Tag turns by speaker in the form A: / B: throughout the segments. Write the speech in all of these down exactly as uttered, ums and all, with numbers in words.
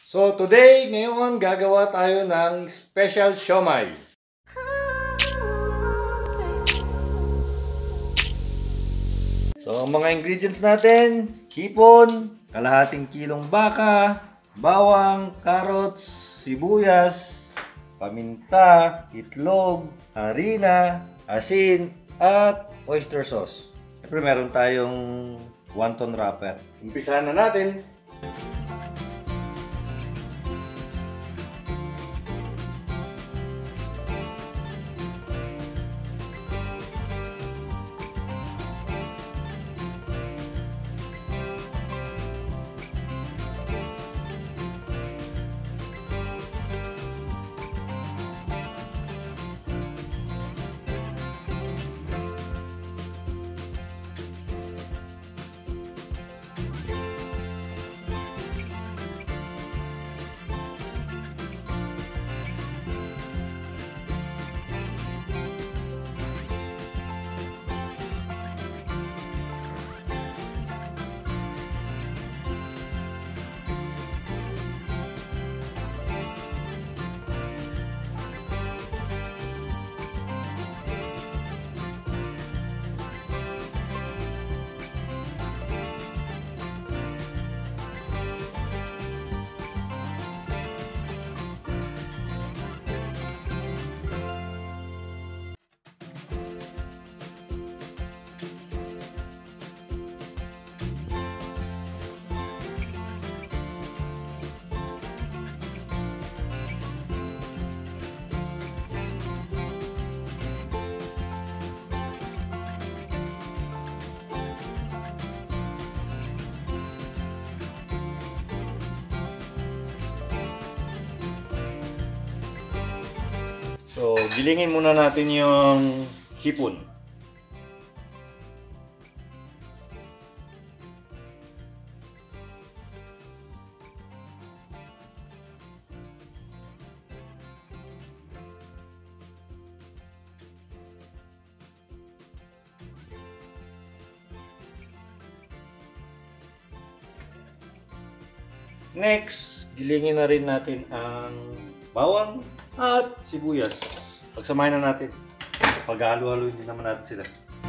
A: So today, ngayon gagawa tayo ng special siomai. So ang mga ingredients natin, hipon, kalahating kilong baka, bawang, carrots, sibuyas, paminta, itlog, harina, asin, at oyster sauce. Siyempre meron tayong wonton wrapper. Umpisahan na natin. So, gilingin muna natin yung hipon. Next, gilingin na rin natin ang bawang at sibuyas. Pagsamahin na natin. Paghalo-halo hindi naman natin sila.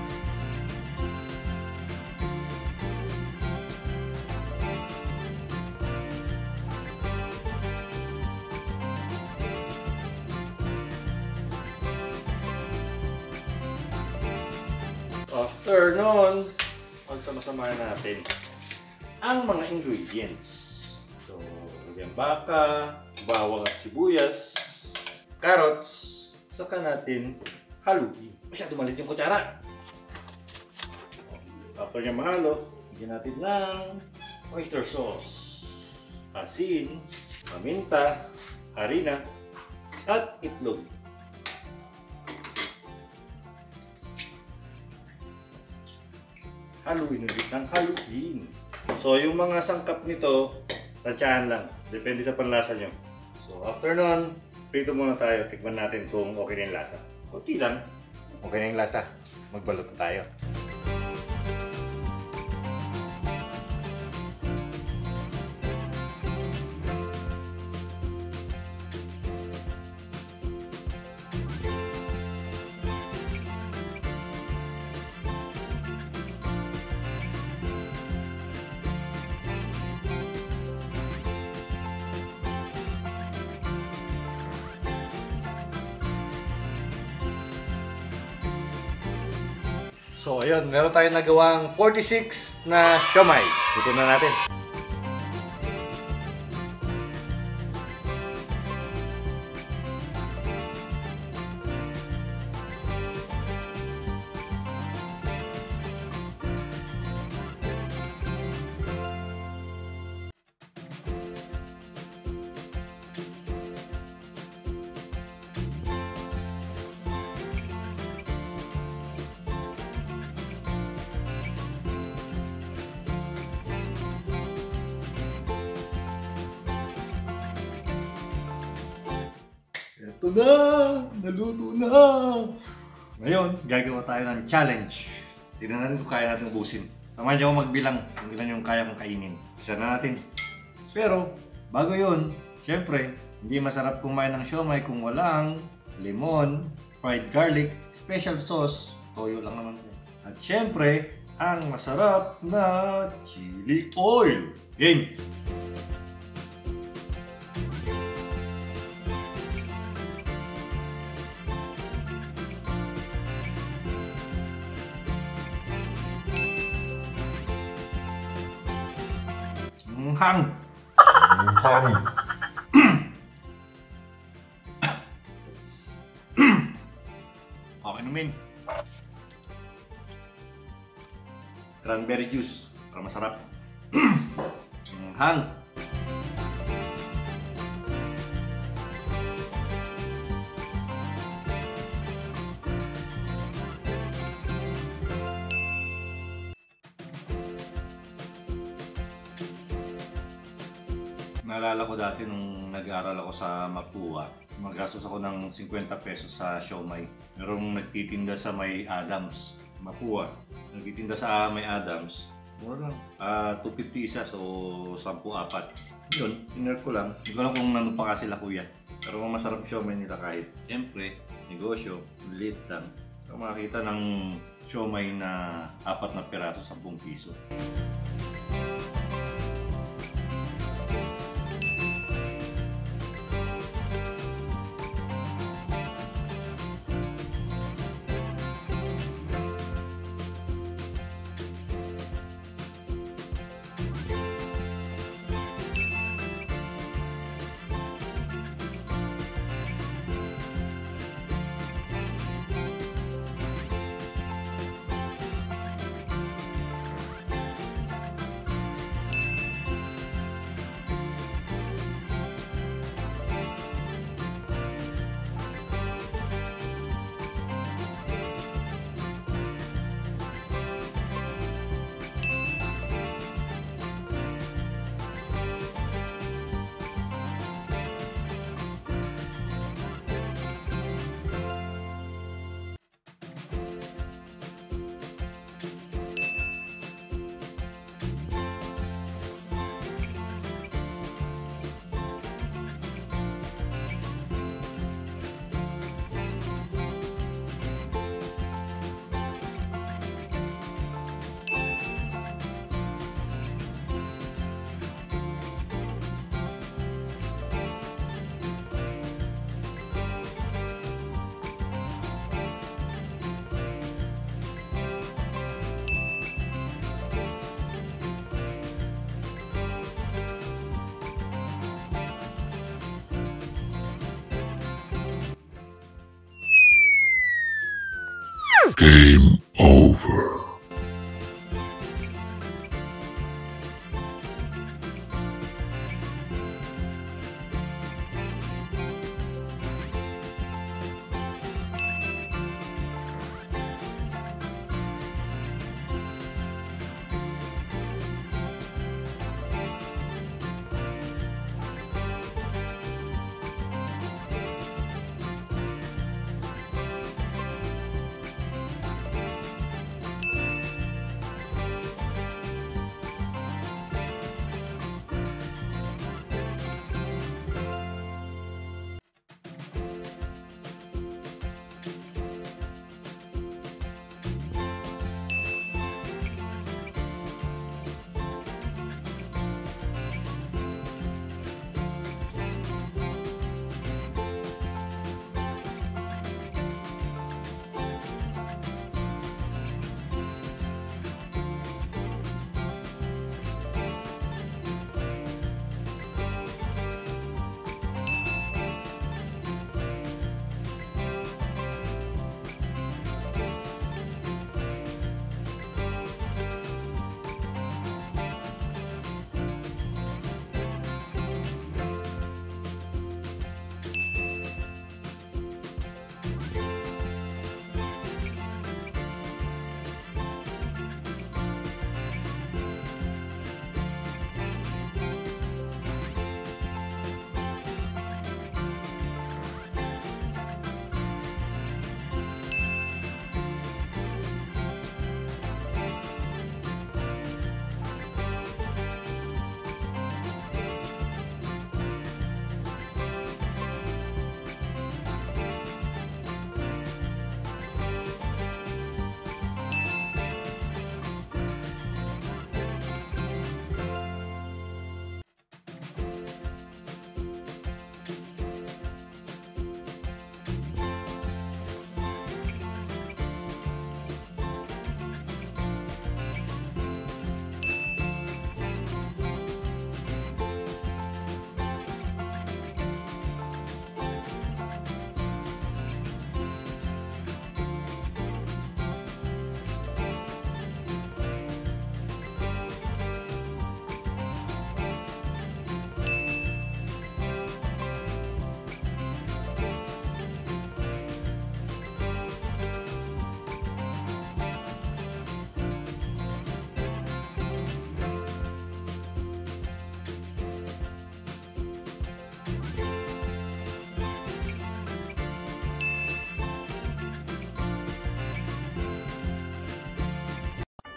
A: After nun, pagsama-samahin natin ang mga ingredients. So, yung baka, bawang at sibuyas, carrots, saka natin haluin. Masyado maliit yung kutsara. After niya mahalo, bigyan natin ng oyster sauce, asin, paminta, harina, at itlog. Haluin ulit ng haluin. So yung mga sangkap nito, tansyahan lang. Depende sa panlasa nyo. So after nun, prito muna tayo, tikman natin kung okay na yung lasa. Kunti lang, okay na yung lasa. Magbalot na tayo. So ayun, meron tayong nagawang forty-six na siomai. Luto na natin. Ito na! Naluto na! Ngayon, gagawa tayo ng challenge. Tignan natin kung kaya natin ubusin. Samahan niyo ako magbilang kung ilan yung kaya kong kainin. Isa na natin. Pero, Bago yun, syempre, hindi masarap kumain ng siomai kung walang lemon, fried garlic, special sauce, toyo lang naman. At syempre, ang masarap na chili oil. Game! Hang! Hang! Okay naman. Cranberry juice para masarap. Hang! Naalala ko dati nung nag-aaral ako sa Mapua, magastos ako ng fifty pesos sa siomai. Merong nagtitinda sa may Adams, Mapua. Nagtitinda sa may Adams, mura lang. Uh, two fifty isa, so ten apat. Yun, tinir ko lang. Hindi ko alam kung nandun pa kasi sila kuya. Pero masarap siomai nila kahit. Siyempre, negosyo, liit lang. So makakita ng siomai na apat na piraso, ten piso.
B: Game over.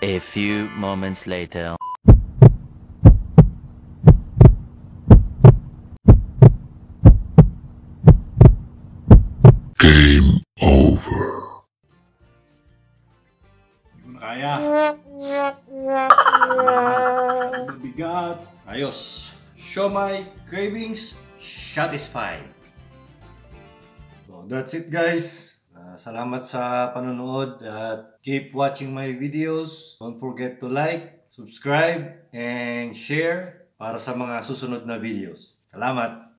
B: A few moments later.
C: Game over.
A: Hindi ko na kaya. Mabigat. Ayos. Show my cravings satisfied. So that's it guys. Uh, salamat sa panonood at keep watching my videos. Don't forget to like, subscribe, and share para sa mga susunod na videos. Salamat!